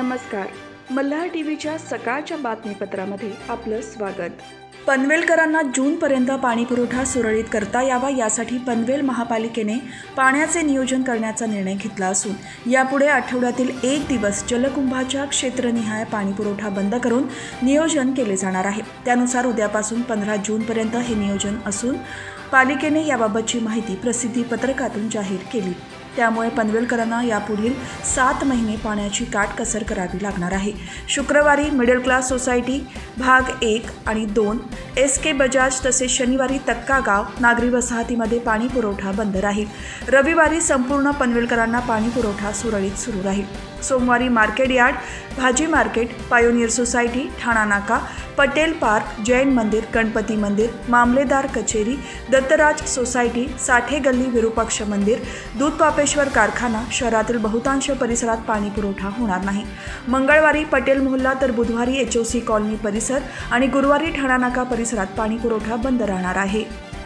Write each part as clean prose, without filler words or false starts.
नमस्कार. मल्हार टीव्हीच्या सकाळच्या बातमीपत्रामध्ये आपलं स्वागत. पनवेलकरांना जूनपर्यंत पाणीपुरवठा सुरळीत करता यावा यासाठी पनवेल महापालिकेने पाण्याचे नियोजन करण्याचा निर्णय घेतला असून यापुढे आठवड्यातील एक दिवस जलकुंभाच्या क्षेत्रनिहाय पाणीपुरवठा बंद करून नियोजन केले जाणार आहे. त्यानुसार उद्यापासून 15 जूनपर्यंत हे नियोजन असून पालिकेने याबाबतची माहिती प्रसिद्धी पत्रकातून जाहीर केली. त्यामुळे पनवेलकरांना यापुढील 7 महिने पाण्याची काटकसर करावी लागणार आहे. शुक्रवारी मिडल क्लास सोसायटी भाग 1 आणि 2, SK बजाज तसेच शनिवारी तक्का गाव नागरी वसाहतीमध्ये पाणी पुरवठा बंद राहील. रविवारी संपूर्ण पनवेलकरांना पाणी पुरवठा सुरळीत सुरू राहील. सोमवारी मार्केट यार्ड, भाजी market, Pioneer society, Thana Naka, Patel park, Jain मंदिर, गणपती मंदिर, मामलेदार कचेरी, दत्तराज सोसायटी, साठे गल्ली, विरूपाक्ष मंदिर, दूध पापेश्वर कारखाना शहरातील बहुतांश परिसरात पाणी पुरवठा होणार नाही. मंगळवारी पटेल मोहल्ला तर बुधवारी HOC कॉलनी परिसर आणि गुरुवारी ठाणा नाका परिसरात पाणी पुरवठा बंद राहणार आहे.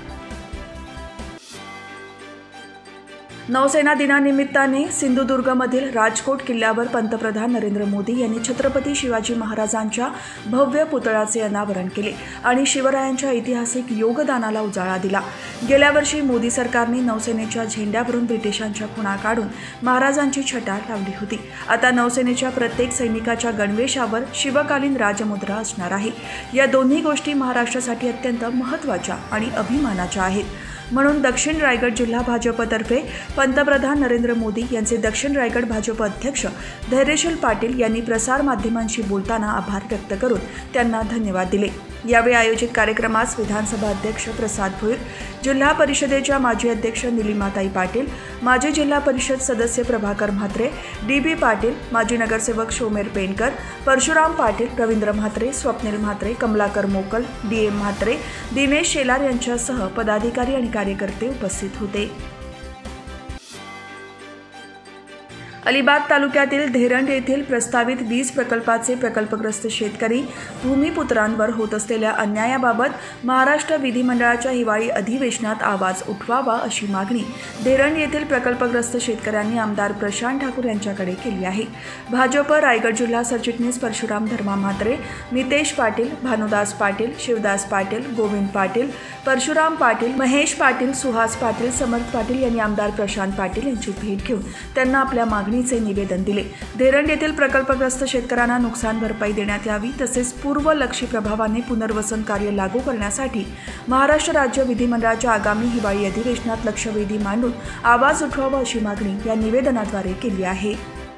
नौसेना दिनानिमित्ताने सिंधुदुर्गमधील राजकोट किल्ल्यावर पंतप्रधान नरेंद्र मोदी यांनी छत्रपती शिवाजी महाराजांच्या भव्य पुतळ्याचे अनावरण केले आणि शिवरायांच्या ऐतिहासिक योगदानाला उजाळा दिला. गेल्या वर्षी मोदी सरकारने नौसेनेच्या झेंड्यावरून ब्रिटिशांच्या खुणा काढून महाराजांची छटा लावली होती. आता नौसेनेच्या प्रत्येक सैनिकाच्या गणवेशावर शिवकालीन राजमुद्रा असणार आहे. या दोन्ही गोष्टी महाराष्ट्रासाठी अत्यंत महत्त्वाच्या आणि अभिमानाच्या आहेत. म्हणून दक्षिण रायगड जिल्हा भाजपतर्फे पंतप्रधान नरेंद्र मोदी यांचे दक्षिण रायगड भाजप अध्यक्ष धैर्यशील पाटील यांनी प्रसार माध्यमांशी बोलताना आभार व्यक्त करून त्यांना धन्यवाद दिले. यावेळी आयोजित कार्यक्रमास विधानसभा अध्यक्ष प्रसाद भोईर, जिल्हा परिषदेच्या माजी अध्यक्ष निलिमाताई पाटील, माजी जिल्हा परिषद सदस्य प्रभाकर म्हात्रे, DB पाटील, माजी नगरसेवक शोमेर पेंडकर, परशुराम पाटील, रवींद्र म्हात्रे, स्वप्नील म्हात्रे, कमलाकर मोकल, DM म्हात्रे, दिनेश शेलार यांच्यासह पदाधिकारी आणि कार्यकर्ते उपस्थित होते. अलिबाग तालुक्यातील धेरंड येथील प्रस्तावित वीज प्रकल्पाचे प्रकल्पग्रस्त शेतकरी भूमिपुत्रांवर होत असलेल्या अन्यायाबाबत महाराष्ट्र विधिमंडळाच्या हिवाळी अधिवेशनात आवाज उठवावा अशी मागणी धेरंड येथील प्रकल्पग्रस्त शेतकऱ्यांनी आमदार प्रशांत ठाकूर यांच्याकडे केली आहे. भाजप रायगड जिल्हा सरचिटणीस परशुराम धर्मा म्हात्रे, मितेश पाटील, भानुदास पाटील, शिवदास पाटील, गोविंद पाटील, परशुराम पाटील, महेश पाटील, सुहास पाटील, समर्थ पाटील यांनी आमदार प्रशांत पाटील यांची भेट घेऊन त्यांना आपल्या मागणीचे निवेदन दिले. धेरंड येथील प्रकल्पग्रस्त शेतकऱ्यांना नुकसान भरपाई देण्यात यावी तसेच पूर्वलक्षी प्रभावाने पुनर्वसन कार्य लागू करण्यासाठी महाराष्ट्र राज्य विधिमंडळाच्या आगामी हिवाळी अधिवेशनात लक्षवेधी मांडून आवाज उठवावा अशी मागणी या निवेदनाद्वारे केली आहे.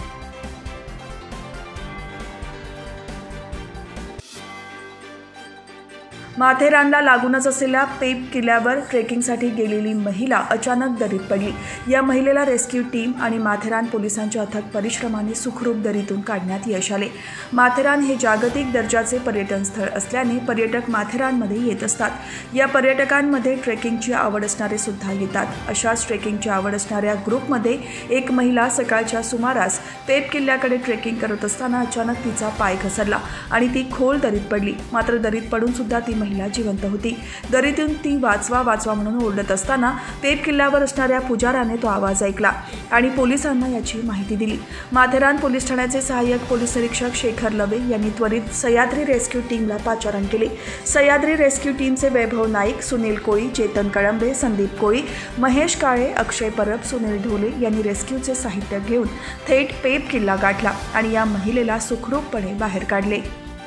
माथेरानला लागूनच असलेल्या पेप किल्ल्यावर ट्रेकिंगसाठी गेलेली महिला अचानक दरीत पडली. या महिलेला रेस्क्यू टीम आणि माथेरान पोलिसांच्या अथक परिश्रमाने सुखरूप दरीतून काढण्यात यश आले. माथेरान हे जागतिक दर्जाचे पर्यटन स्थळ असल्याने पर्यटक माथेरानमध्ये येत असतात. या पर्यटकांमध्ये ट्रेकिंगची आवड असणारे सुद्धा येतात. अशाच ट्रेकिंगची आवड असणाऱ्या ग्रुपमध्ये एक महिला सकाळच्या सुमारास पेप किल्ल्याकडे ट्रेकिंग करत असताना अचानक तिचा पाय घसरला आणि ती खोल दरीत पडली. मात्र दरीत पडून सुद्धा ती महिला जिवंत होती. दरीतून ती वाचवा वाचवा म्हणून ओरडत असताना पेप किल्ल्यावर असणाऱ्या पुजाराने तो आवाज ऐकला आणि पोलिसांना याची माहिती दिली. माथेरान पोलीस ठाण्याचे सहाय्यक पोलीस निरीक्षक शेखर लवे यांनी त्वरित सह्याद्री रेस्क्यू टीमला पाचारण केले. सह्याद्री रेस्क्यू टीमचे वैभव नाईक, सुनील कोळी, चेतन कळंबे, संदीप कोळी, महेश काळे, अक्षय परब, सुनील ढोले यांनी रेस्क्यूचे साहित्य घेऊन थेट पेप किल्ला गाठला आणि या महिलेला सुखरूपपणे बाहेर काढले.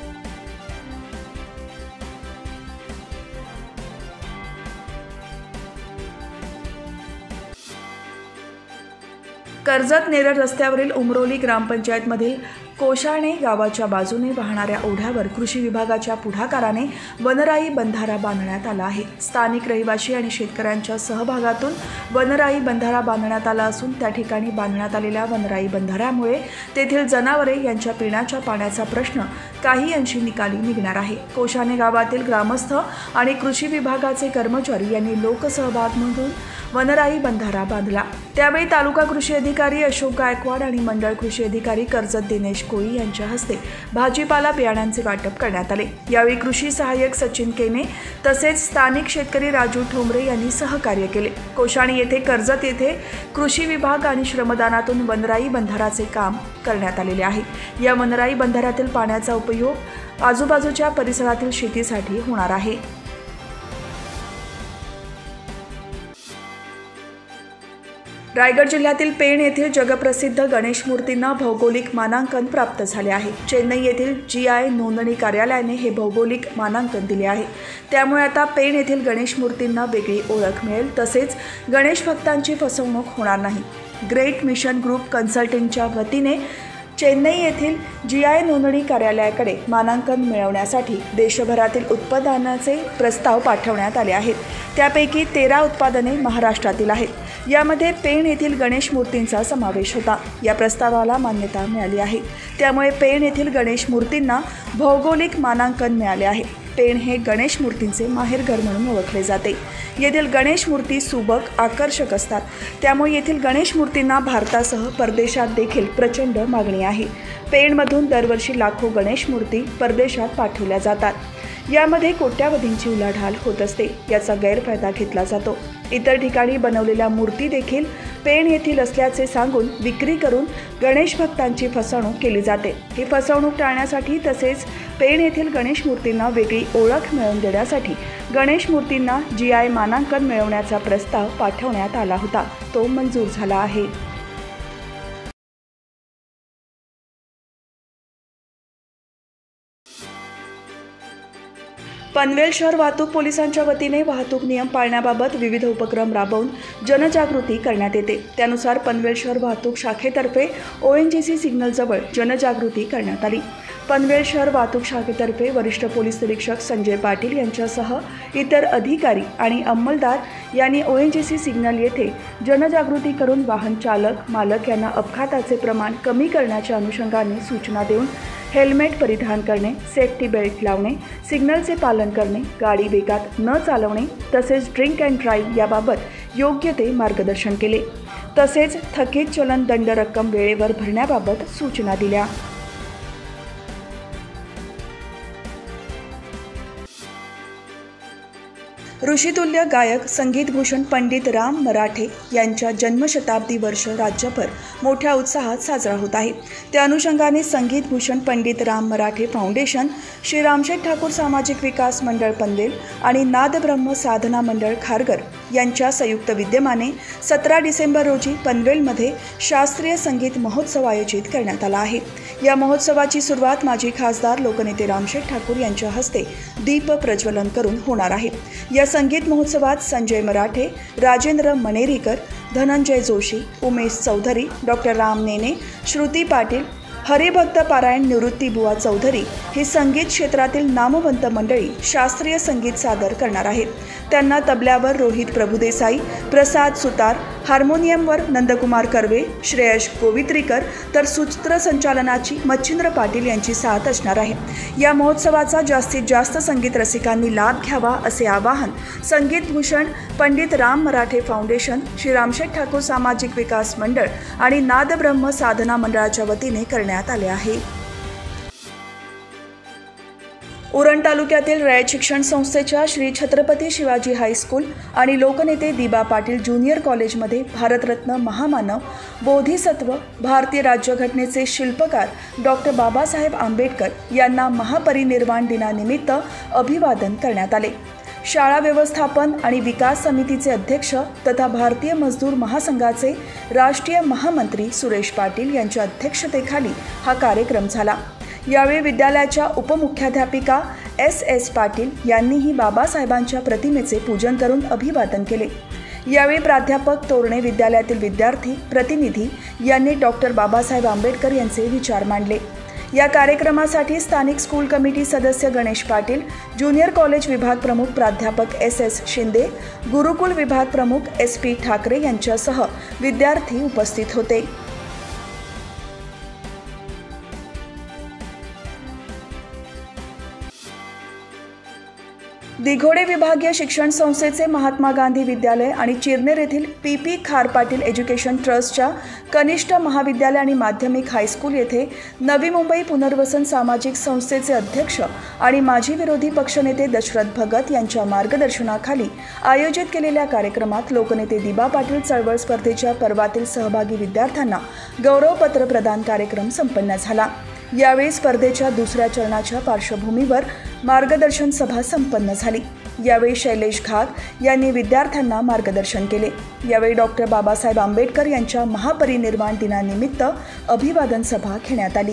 कर्जत नेरळ रस्त्यावरील उमरोली ग्रामपंचायतमधील कोशाणे गावाच्या बाजूने वाहणाऱ्या ओढ्यावर कृषी विभागाच्या पुढाकाराने वनराई बंधारा बांधण्यात आला आहे. स्थानिक रहिवासी आणि शेतकऱ्यांच्या सहभागातून वनराई बंधारा बांधण्यात आला असून त्या ठिकाणी बांधण्यात आलेल्या वनराई बंधाऱ्यामुळे तेथील जनावरे यांच्या पिण्याच्या पाण्याचा प्रश्न काही अंशी निकाली निघणार आहे. कोशाणे गावातील ग्रामस्थ आणि कृषी विभागाचे कर्मचारी यांनी लोकसहभाग म्हणून वनराई बंधारा बांधला. त्यावेळी तालुका कृषी अधिकारी अशोक गायकवाड आणि मंडळ कृषी अधिकारी कर्जत दिनेश कोळी यांच्या हस्ते भाजीपाला बियाणांचे वाटप करण्यात आले। यावेळी कृषी सहाय्यक सचिन केने तसेच स्थानिक शेतकरी राजू ठोंबरे यांनी सहकार्य केले। कोशाणी येथे कर्जत येथे कृषी विभाग आणि श्रमदानातून वनराई बंधाराचे काम करण्यात आलेले आहे। या वनराई बंधाऱ्यातील पाण्याचा उपयोग आजूबाजूच्या परिसरातील शेतीसाठी होणार आहे। रायगड जिल्ह्यातील पेण येथील जगप्रसिद्ध गणेश मूर्तींना भौगोलिक मानांकन प्राप्त झाले आहे। चेन्नई येथील GI नोंदणी कार्यालयाने हे भौगोलिक मानांकन दिले आहे। त्यामुळे आता पेण येथील गणेश मूर्तींना वेगळी ओळख मिळेल, तसेच गणेश भक्तांची फसवणूक होणार नाही। ग्रेट मिशन ग्रुप कन्सल्टिंगच्या वतीने चेन्नई येथील GI नोंदणी कार्यालयाकडे मानांकन मिळवण्यासाठी देशभरातील उत्पादनाचे प्रस्ताव पाठवण्यात आले आहेत। त्यापैकी 13 उत्पादने महाराष्ट्रातील आहेत। यामध्ये पेण येथील गणेश मूर्तींचा समावेश होता। या प्रस्तावाला मान्यता मिळाली आहे। त्यामुळे पेण येथील गणेश मूर्तींना भौगोलिक मानांकन मिळाले आहे। पेण हे गणेश मूर्तींचे माहेरघर म्हणून ओळखले जाते। येथील गणेश मूर्ती सुबक, आकर्षक असतात। त्यामुळे येथील गणेश मूर्तींना भारतासह परदेशात देखील प्रचंड मागणी आहे। पेणमधून दरवर्षी लाखो गणेश मूर्ती परदेशात पाठवल्या जातात। यामध्ये कोट्यावधींची उलाढाल होत असते। याचा गैरफायदा घेतला जातो। इतर ठिकाणी बनवलेल्या मूर्ती देखील पेण येथील असल्याचे सांगून विक्री करून गणेश भक्तांची फसवणूक केली जाते। ही फसवणूक टाळण्यासाठी तसेच पेण येथील गणेश मूर्तींना वेगळी ओळख मिळवून देण्यासाठी गणेश मूर्तींना GI मानांकन मिळवण्याचा प्रस्ताव पाठवण्यात आला होता। तो मंजूर झाला आहे। पनवेल शहर वाहतूक पोलिसांच्या वतीने वाहतूक नियम पाळण्याबाबत विविध उपक्रम राबवून जनजागृती करण्यात येते। त्यानुसार पनवेल शहर वाहतूक शाखेतर्फे ONGC सिग्नलजवळ जनजागृती करण्यात आली। पनवेल शहर वाहतूक शाखेतर्फे वरिष्ठ पोलीस निरीक्षक संजय पाटील यांच्यासह इतर अधिकारी आणि अंमलदार यांनी ONGC सिग्नल येथे जनजागृती करून वाहन चालक मालक यांना अपघाताचे प्रमाण कमी करण्याच्या अनुषंगाने सूचना देऊन हेल्मेट परिधान करणे, सेफ्टी बेल्ट लावणे, सिग्नलचे पालन करणे, गाडी वेगात न चालवणे तसेच ड्रिंक अँड ड्राईव्ह याबाबत योग्य ते मार्गदर्शन केले। तसेच थकीत चलन दंड रक्कम वेळेवर भरण्याबाबत सूचना दिल्या। ऋषितुल्य गायक संगीतभूषण पंडित राम मराठे यांच्या जन्मशताब्दी वर्ष राज्यभर मोठ्या उत्साहात साजरा होत आहे। त्या अनुषंगाने संगीतभूषण पंडित राम मराठे फाउंडेशन, श्री रामशेठ ठाकूर सामाजिक विकास मंडळ पनवेल आणि नादब्रह्म साधना मंडळ खारघर यांच्या संयुक्त विद्यमाने 17 डिसेंबर रोजी पनवेलमध्ये शास्त्रीय संगीत महोत्सव आयोजित करण्यात आला आहे। या महोत्सवाची सुरुवात माजी खासदार लोकनेते रामशेठ ठाकूर यांच्या हस्ते दीप प्रज्वलन करून होणार आहे। या संगीत महोत्सवात संजय मराठे, राजेंद्र मनेरीकर, धनंजय जोशी, उमेश चौधरी, डॉक्टर राम नेने, श्रुती पाटील, हरिभक्त पारायण निवृत्ती बुवा चौधरी ही संगीत क्षेत्रातील नामवंत मंडळी शास्त्रीय संगीत सादर करणार आहेत। त्यांना तबल्यावर रोहित प्रभुदेसाई, प्रसाद सुतार, हार्मोनियमवर नंदकुमार कर्वे, श्रेयश गोवित्रीकर तर सूत्रसंचालनाची मच्छिंद्र पाटील यांची साथ असणार आहे। या महोत्सवाचा जास्तीत जास्त संगीत रसिकांनी लाभ घ्यावा असे आवाहन संगीतभूषण पंडित राम मराठे फाउंडेशन, श्री रामशेठ ठाकूर सामाजिक विकास मंडळ आणि नादब्रह्म साधना मंडळाच्या वतीने करण्यात आले आहे। उरण तालुक्यातील रयत शिक्षण संस्थेच्या श्री छत्रपती शिवाजी हायस्कूल आणि लोकनेते दिबा पाटील ज्युनियर कॉलेजमध्ये भारतरत्न महामानव बोधिसत्व भारतीय राज्यघटनेचे शिल्पकार डॉक्टर बाबासाहेब आंबेडकर यांना महापरिनिर्वाण दिनानिमित्त अभिवादन करण्यात आले। शाळा व्यवस्थापन आणि विकास समितीचे अध्यक्ष तथा भारतीय मजदूर महासंघाचे राष्ट्रीय महामंत्री सुरेश पाटील यांच्या अध्यक्षतेखाली हा कार्यक्रम झाला। यावेळी विद्यालयाच्या उपमुख्याध्यापिका SS पाटील यांनीही बाबासाहेबांच्या प्रतिमेचे पूजन करून अभिवादन केले। यावेळी प्राध्यापक तोरणे विद्यालयातील विद्यार्थी प्रतिनिधी यांनी डॉक्टर बाबासाहेब आंबेडकर यांचे विचार मांडले। या कार्यक्रमासाठी स्थानिक स्कूल कमिटी सदस्य गणेश पाटील, ज्युनियर कॉलेज विभाग प्रमुख प्राध्यापक SS शिंदे, गुरुकुल विभाग प्रमुख SP ठाकरे यांच्यासह विद्यार्थी उपस्थित होते। दिघोडे विभागीय शिक्षण संस्थेचे महात्मा गांधी विद्यालय आणि चिरनेर येथील पी खार पाटील एज्युकेशन ट्रस्टच्या कनिष्ठ महाविद्यालय आणि माध्यमिक हायस्कूल येथे नवी मुंबई पुनर्वसन सामाजिक संस्थेचे अध्यक्ष आणि माजी विरोधी पक्षनेते दशरथ भगत यांच्या मार्गदर्शनाखाली आयोजित केलेल्या कार्यक्रमात लोकनेते दिबा पाटील चळवळ स्पर्धेच्या पर्वातील सहभागी विद्यार्थ्यांना गौरवपत्र प्रदान कार्यक्रम संपन्न झाला। यावेळी स्पर्धेच्या दुसऱ्या चरणाच्या पार्श्वभूमीवर मार्गदर्शन सभा संपन्न झाली। यावेळी शैलेश घाग यांनी विद्यार्थ्यांना मार्गदर्शन केले। यावेळी डॉक्टर बाबासाहेब आंबेडकर यांच्या महापरिनिर्वाण दिनानिमित्त अभिवादन सभा घेण्यात आली।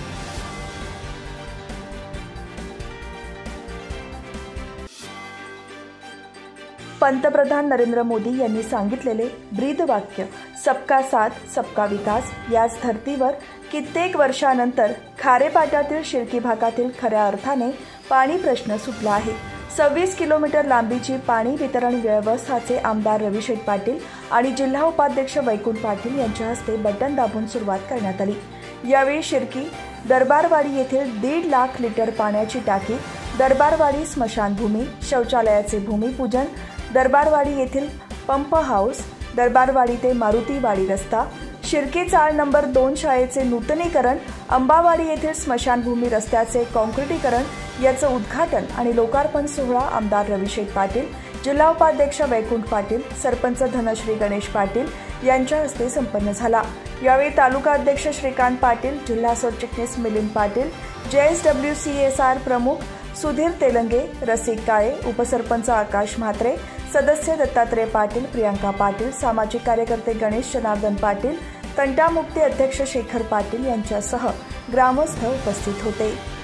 पंतप्रधान नरेंद्र मोदी यांनी सांगितलेले ब्रीदवाक्य सबका साथ सबका विकास याच धर्तीवर कित्येक वर्षानंतर खारेपाट्यातील शिर्की भागातील खऱ्या अर्थाने पाणी प्रश्न सुटला आहे। 26 किलोमीटर लांबीची पाणी वितरण व्यवस्थाचे आमदार रविशेठ पाटील आणि जिल्हा उपाध्यक्ष वैकुंठ पाटील यांच्या हस्ते बटन दाबून सुरुवात करण्यात आली। यावेळी शिर्की दरबारवाडी येथील 1.5 लाख लिटर पाण्याची टाकी, दरबारवाडी स्मशानभूमी, शौचालयाचे भूमिपूजन, दरबारवाडी येथील पंप हाऊस, दरबारवाडी ते मारुतीवाडी रस्ता, शिर्की चाळ नंबर 2 शाळेचे नूतनीकरण, अंबावाडी येथील स्मशानभूमी रस्त्याचे काँक्रिटीकरण याचं उद्घाटन आणि लोकार्पण सोहळा आमदार रविशेठ पाटील, जिल्हा उपाध्यक्ष वैकुंठ पाटील, सरपंच धनश्री गणेश पाटील यांच्या हस्ते संपन्न झाला। यावेळी तालुका अध्यक्ष श्रीकांत पाटील, जिल्हा सरचिटणीस मिलिंद पाटील, JSWCSR प्रमुख सुधीर तेलंगे, रसिक काळे, उपसरपंच आकाश म्हात्रे, सदस्य दत्तात्रय पाटील, प्रियांका पाटील, सामाजिक कार्यकर्ते गणेश जनार्दन पाटील, तंटामुक्ती अध्यक्ष शेखर पाटील यांच्यासह ग्रामस्थ उपस्थित होते।